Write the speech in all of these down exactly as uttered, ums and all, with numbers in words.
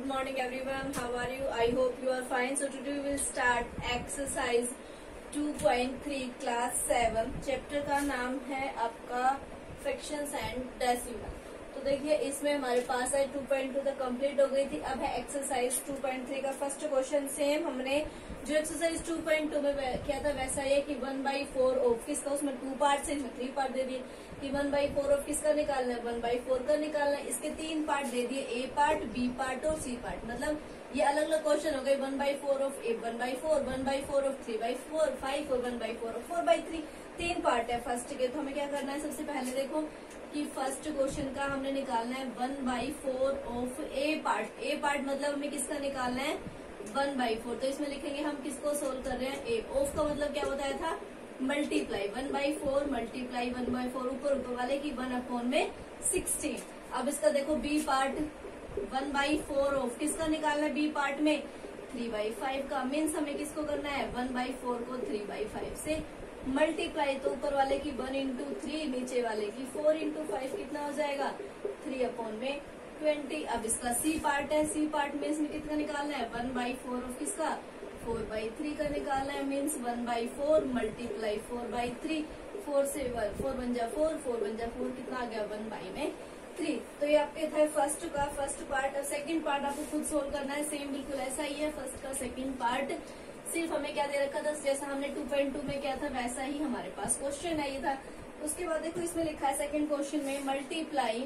morning everyone. How are you? I hope you are fine. So today we will start exercise two point three class seven. Chapter का नाम है आपका fractions and decimal. तो देखिए इसमें हमारे पास है टू पॉइंट टू तक कंप्लीट हो गई थी. अब है एक्सरसाइज टू पॉइंट थ्री का फर्स्ट क्वेश्चन. सेम हमने जो एक्सरसाइज टू पॉइंट टू में किया था वैसा ही है कि वन बाई फोर ऑफ किसका, उसमें टू पार्ट से इसमें थ्री पार्ट दे दिए कि वन बाई फोर ऑफ किसका निकालना है, वन बाई फोर का निकालना है. इसके तीन पार्ट दे दिए, ए पार्ट, बी पार्ट और सी पार्ट. मतलब ये अलग अलग क्वेश्चन हो गए. One by four of a, one by four, one by four of three by four, five और one by four of four by three. तीन पार्ट है फर्स्ट के. तो हमें क्या करना है, सबसे पहले देखो कि फर्स्ट क्वेश्चन का हमने निकालना है one by four of a part. A part मतलब हमें किसका निकालना है, वन बाई फोर. तो इसमें लिखेंगे हम किसको सोल्व कर रहे हैं, ए. ऑफ का मतलब क्या बताया था, multiply. One by four multiply one by four, ऊपर ऊपर वाले की वन अपॉन में सिक्सटीन. अब इसका देखो b part, one by four of किसका निकालना है, बी पार्ट में थ्री बाई फाइव का. मीन्स हमें किसको करना है, वन बाई फोर को थ्री बाई फाइव से मल्टीप्लाई. तो ऊपर वाले की वन इंटू थ्री, नीचे वाले की फोर इंटू फाइव, कितना हो जाएगा थ्री अपॉन में ट्वेंटी. अब इसका सी पार्ट है. सी पार्ट में इसमें कितना निकालना है, वन बाई फोर ऑफ किसका, फोर बाई थ्री का निकालना है. Means one by four multiply four by three, four से वन, फोर वन जा फोर, फोर वन जा फोर, कितना आ गया वन बाई में थ्री. तो ये आपके था फर्स्ट का फर्स्ट पार्ट. अब सेकंड पार्ट आपको खुद सोल्व करना है. सेम बिल्कुल ऐसा ही है फर्स्ट का सेकंड पार्ट. सिर्फ हमें क्या दे रखा था, जैसा हमने टू पॉइंट टू में किया था वैसा ही हमारे पास क्वेश्चन है ये था. उसके बाद देखो इसमें लिखा है सेकंड क्वेश्चन में multiply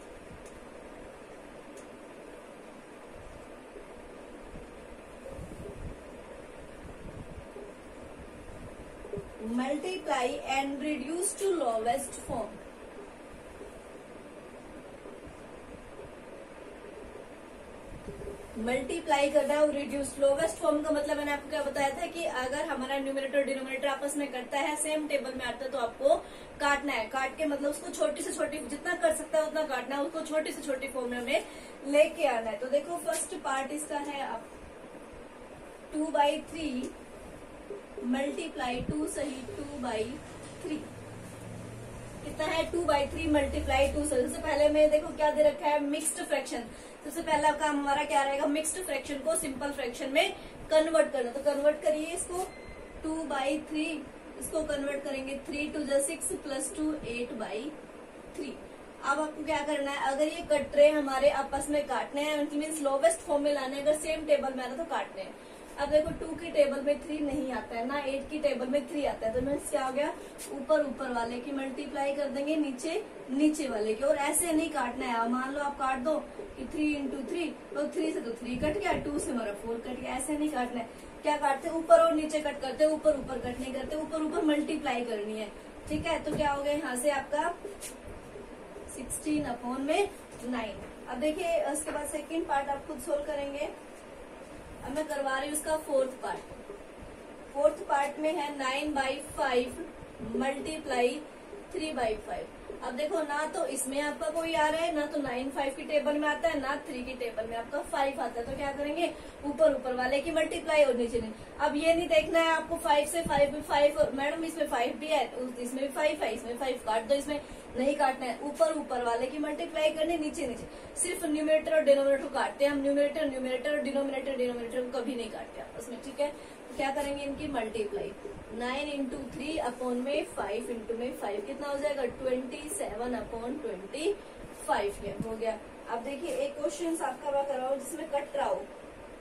multiply and reduce to lowest form. Multiply करना है और रिड्यूस. लोवेस्ट फॉर्म का मतलब मैंने आपको क्या बताया था कि अगर हमारा न्यूमरेटर और डिनोमिनेटर आपस में कटता है, सेम टेबल में आता है, तो आपको काटना है. काट के मतलब उसको छोटी से छोटी, जितना कर सकता है उतना काटना है, उसको छोटी से छोटी फॉर्म में हमें लेके आना है. तो देखो फर्स्ट पार्ट इसका है आप two by three multiply two, सही टू बाई थ्री, कितना है two by three multiply two. सबसे पहले में देखो क्या दे रखा है, मिक्स्ड फ्रैक्शन. सबसे पहला काम हमारा क्या रहेगा, मिक्स्ड फ्रैक्शन को सिंपल फ्रैक्शन में कन्वर्ट करना. तो कन्वर्ट करिए इसको, टू बाई थ्री, इसको कन्वर्ट करेंगे थ्री टू जा six plus two eight by three. अब आपको क्या करना है, अगर ये कट रहे हमारे आपस में काटने हैं, मीन्स लोवेस्ट फॉर्म में लाने. अगर सेम टेबल में आ रहा तो काटने हैं. अब देखो टू की टेबल में थ्री नहीं आता है ना, एट की टेबल में थ्री आता है. तो मीन्स क्या हो गया, ऊपर ऊपर वाले की मल्टीप्लाई कर देंगे, नीचे नीचे वाले की. और ऐसे नहीं काटना है. मान लो आप काट दो कि थ्री इंटू थ्री, तो थ्री से तो थ्री कट गया, टू से हमारा फोर कट गया. ऐसे नहीं काटना है. क्या काटते, ऊपर और नीचे कट करते, ऊपर ऊपर कट नहीं करते, ऊपर ऊपर मल्टीप्लाई करनी है. ठीक है. तो क्या हो गया यहाँ से आपका सिक्सटीन अपॉन में नाइन. अब देखिए उसके बाद सेकेंड पार्ट आप खुद सोल्व करेंगे. अब मैं करवा रही हूँ उसका फोर्थ पार्ट. फोर्थ पार्ट में है nine by five multiply three by five. अब देखो ना तो इसमें आपका कोई आ रहा है, ना तो नाइन फाइव की टेबल में आता है, ना थ्री की टेबल में आपका फाइव आता है. तो क्या करेंगे, ऊपर ऊपर वाले की मल्टीप्लाई और नीचे नहीं. अब ये नहीं देखना है आपको फाइव से फाइव, फाइव मैडम इसमें फाइव भी है, इसमें भी फाइव है, इसमें फाइव काट दो, इसमें नहीं काटना है. ऊपर ऊपर वाले की मल्टीप्लाई करनी, नीचे नीचे. सिर्फ न्यूमरेटर और डिनोमिनेटर काटते हैं हम. न्यूमरेटर न्यूमरेटर और डिनोमिनेटर डिनोमिनेटर को कभी नहीं काटते आपस में. ठीक है. तो क्या करेंगे, इनकी multiply. Nine into three upon में फाइव इंटू में फाइव, कितना हो जाएगा twenty seven upon twenty five हो गया. अब देखिए एक क्वेश्चन आपका मैं कराओ जिसमें कट रहा हो.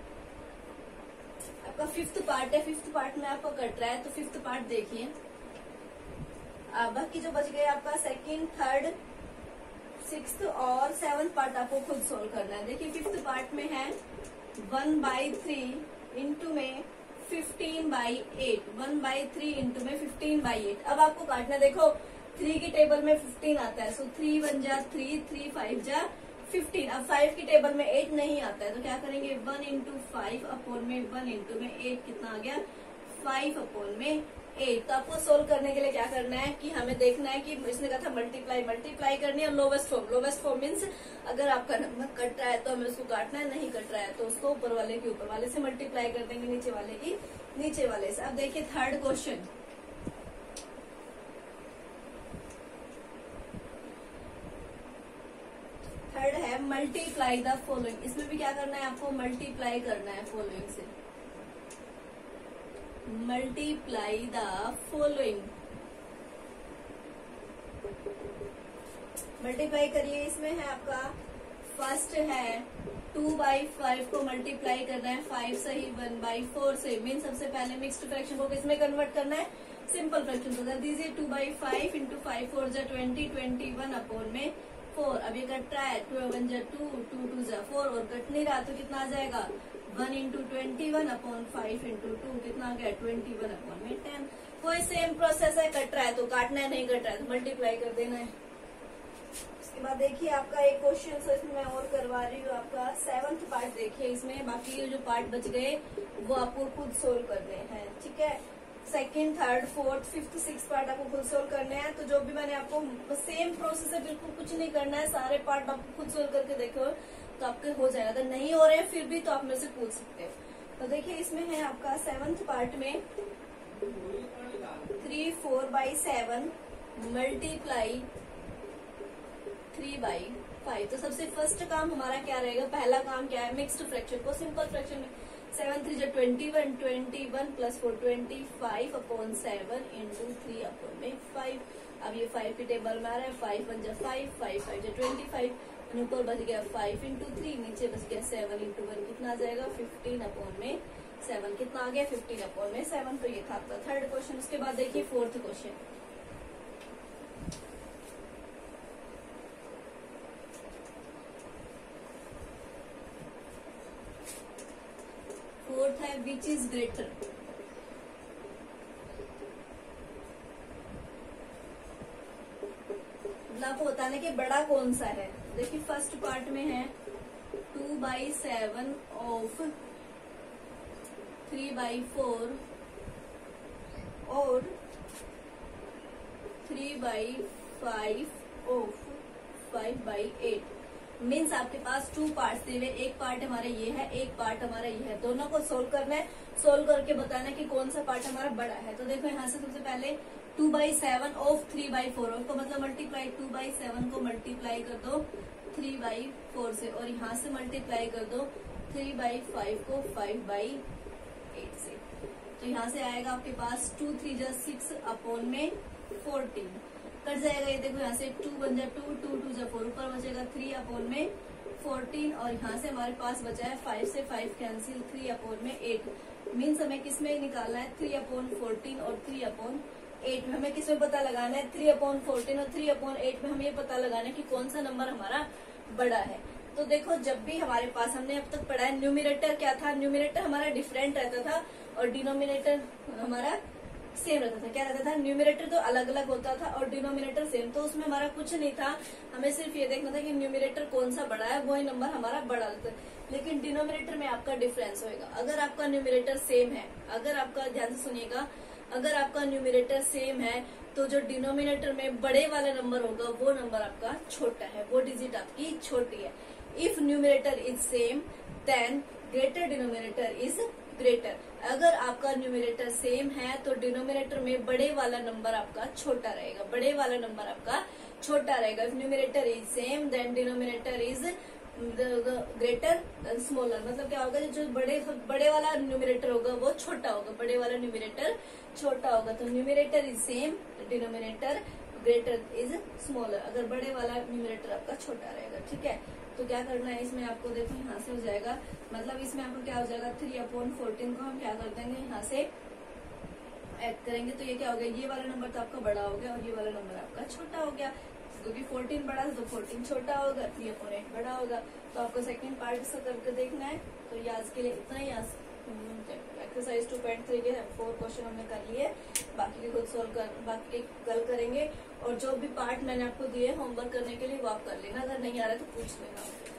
आपका फिफ्थ पार्ट है, फिफ्थ पार्ट में आपका कट रहा है. तो फिफ्थ पार्ट देखिए. बाकी जो बच गए आपका सेकंड, थर्ड, सिक्स्थ और सेवंथ पार्ट आपको खुद सोल्व करना है. देखिए फिफ्थ पार्ट में है वन बाई थ्री इंटू में fifteen by eight, one by three into में फिफ्टीन बाई एट. अब आपको काटना, देखो थ्री की टेबल में फिफ्टीन आता है, सो थ्री वन जा थ्री, थ्री फाइव जा फिफ्टीन. अब फाइव की टेबल में एट नहीं आता है, तो क्या करेंगे, वन इंटू फाइव अपॉन में वन इंटू में एट, कितना आ गया फाइव अपॉन में एट. तो आपको सोल्व करने के लिए क्या करना है कि हमें देखना है कि इसने कहा था मल्टीप्लाई मल्टीप्लाई करनी है. Lowest form, lowest form means अगर आपका नंबर कट रहा है तो हमें उसको काटना है, नहीं कट रहा है तो उसको ऊपर वाले की ऊपर वाले से मल्टीप्लाई कर देंगे, नीचे वाले की नीचे वाले से. अब देखिए थर्ड क्वेश्चन. थर्ड है है मल्टीप्लाई द फॉलोइंग। इसमें भी क्या करना है आपको, मल्टीप्लाई करना है फॉलोइंग से, मल्टीप्लाई द फॉलोइंग। मल्टीप्लाई करिए। इसमें है आपका फर्स्ट है टू बाई फाइव को मल्टीप्लाई करना है फाइव से ही वन बाई फोर से। मीन सबसे पहले मिक्स्ड फ्रैक्शन को किसमें कन्वर्ट करना है, सिंपल फ्रैक्शन। तो कर दीजिए two by five into five four जा ट्वेंटी, ट्वेंटी वन अपॉन में फोर। अब ये कट रहा है, टू वन जा टू, टू टू जा फोर, और कट नहीं रहा तो कितना आ जाएगा, one into twenty one upon five into two, कितना आ गया, ट्वेंटी वन अपॉन में टेन। कोई सेम प्रोसेस है, कट रहा है तो काटना है, नहीं कट रहा है तो मल्टीप्लाई कर देना है। उसके बाद देखिए आपका एक क्वेश्चन है, इसमें मैं और करवा रही हूँ आपका सेवंथ पार्ट। देखिए इसमें बाकी जो पार्ट बच गए वो आपको खुद सोल्व करने हैं, ठीक है। Second, third, fourth, fifth, six part आपको खुद सोल्व करने हैं। तो जो भी मैंने आपको सेम प्रोसेस है, बिल्कुल कुछ नहीं करना है, सारे पार्ट आपको खुद सोल्व करके देखो तो आपके हो जाएगा। अगर नहीं हो रहे हैं फिर भी तो आप मेरे से पूछ सकते हो। तो देखिए इसमें है आपका सेवंथ पार्ट में three four by seven multiply three by five. तो सबसे फर्स्ट काम हमारा क्या रहेगा, पहला काम क्या है, मिक्स्ड फ्रैक्शन को सिंपल फ्रैक्शन में सेवन थ्री जो twenty one, twenty one plus four twenty five upon seven into three upon में फाइव। अब ये फाइव के टेबल में आ रहा है, फाइव वन जा फाइव, फाइव फाइव जा ट्वेंटी फाइव, ऊपर बच गया फाइव इंटू थ्री, नीचे बच गया सेवन इंटू वन, कितना आ जाएगा फिफ्टीन अपॉन में सेवन, कितना आ गया फिफ्टीन अपॉन में सेवन। तो ये था आपका थर्ड क्वेश्चन। उसके बाद देखिए फोर्थ क्वेश्चन, फोर्थ है विच इज ग्रेटर। मतलब आपको बताना कि बड़ा कौन सा है। देखिए फर्स्ट पार्ट में है two by seven of three by four और three by five of five by eight. Means आपके पास टू पार्ट दिए हुए, एक पार्ट हमारा ये है, एक पार्ट हमारा ये है, दोनों को सोल्व करना है। सोल्व करके बताना है कि कौन सा पार्ट हमारा बड़ा है। तो देखो यहाँ से सबसे पहले two by seven of three by four of को मतलब मल्टीप्लाई, टू बाई सेवन को मल्टीप्लाई कर दो थ्री बाई फोर से, और यहाँ से मल्टीप्लाई कर दो थ्री बाई फाइव को फाइव बाई एट से। तो यहाँ से आएगा आपके पास टू थ्री जा सिक्स अपॉन में फोर्टीन, कट जाएगा। ये देखो यहाँ से टू वन जा टू, टू टू जा फोर, ऊपर बचेगा थ्री अपॉन में फोर्टीन, और यहाँ से हमारे पास बचा है फाइव से फाइव कैंसिल, थ्री अपॉन में एट। मीन्स हमें किसमें निकालना है, थ्री अपॉन फोर्टीन और थ्री अपॉन एट में। हमें किसमें पता लगाना है, थ्री अपॉन फोर्टीन और थ्री अपॉन एट में हमें ये पता लगाना है कि कौन सा नंबर हमारा बड़ा है। तो देखो जब भी हमारे पास, हमने अब तक पढ़ा है न्यूमिनेटर क्या था, न्यूमिनेटर हमारा डिफरेंट रहता था और डिनोमिनेटर हमारा सेम रहता था। क्या रहता था, न्यूमिनेटर तो अलग अलग होता था और डिनोमिनेटर सेम। तो उसमें हमारा कुछ नहीं था, हमें सिर्फ ये देखना था कि न्यूमिनेटर कौन सा बड़ा है, वही नंबर हमारा बड़ा लगता है। लेकिन डिनोमिनेटर में आपका डिफरेंस होगा। अगर आपका न्यूमिनेटर सेम है, अगर आपका ध्यान से सुनिएगा, अगर आपका न्यूमिनेटर सेम है तो जो डिनोमिनेटर में बड़े वाला नंबर होगा वो नंबर आपका छोटा है, वो डिजिट आपकी छोटी है। If numerator is same then greater denominator is greater. अगर आपका न्यूमिनेटर सेम है तो डिनोमिनेटर में बड़े वाला नंबर आपका छोटा रहेगा, बड़े वाला नंबर आपका छोटा रहेगा। If numerator is same then denominator is greater smaller. मतलब क्या होगा, जो बड़े बड़े वाला न्यूमिनेटर होगा वो छोटा होगा, बड़े वाला न्यूमिनेटर छोटा होगा। तो numerator is same, denominator greater is smaller. अगर बड़े वाला न्यूमिनेटर आपका छोटा रहेगा, ठीक है। तो क्या करना है इसमें आपको, देखो यहाँ से हो जाएगा, मतलब इसमें आपको क्या हो जाएगा, थ्री अपॉन फोर्टीन को हम क्या कर देंगे, यहाँ से ऐड करेंगे। तो ये क्या हो गया, ये वाला नंबर तो आपका बड़ा हो गया और ये वाला नंबर आपका छोटा हो गया, क्योंकि फोर्टीन बड़ा है तो फोर्टीन छोटा होगा, थ्री अपॉन एट बड़ा होगा। तो आपको सेकंड पार्ट से करके देखना है। तो ये आज के लिए इतना ही। एक्सरसाइज टू पॉइंट थ्री के फोर क्वेश्चन हमने कर लिए, बाकी के खुद सोल्व कर, बाकी कल करेंगे। और जो भी पार्ट मैंने आपको दिए होमवर्क करने के लिए वो आप कर लेना, अगर नहीं आ रहा है तो पूछ लेना।